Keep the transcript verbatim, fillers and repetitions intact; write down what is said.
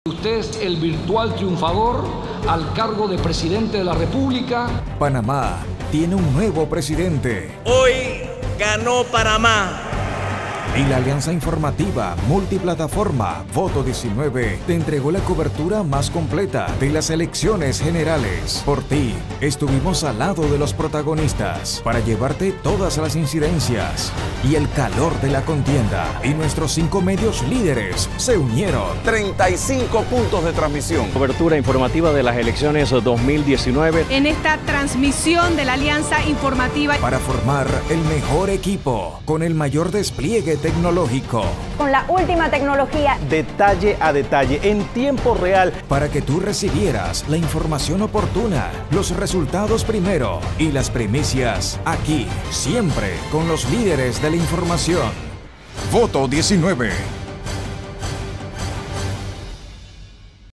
Usted es el virtual triunfador al cargo de presidente de la República. Panamá tiene un nuevo presidente. Hoy ganó Panamá. Y la alianza informativa multiplataforma Voto diecinueve te entregó la cobertura más completa de las elecciones generales. Por ti, estuvimos al lado de los protagonistas para llevarte todas las incidencias y el calor de la contienda. Y nuestros cinco medios líderes se unieron. treinta y cinco puntos de transmisión. Cobertura informativa de las elecciones dos mil diecinueve. En esta transmisión de la alianza informativa. Para formar el mejor equipo con el mayor despliegue tecnológico. Con la última tecnología. Detalle a detalle, en tiempo real. Para que tú recibieras la información oportuna, los resultados primero y las primicias aquí, siempre con los líderes de la información. Voto diecinueve.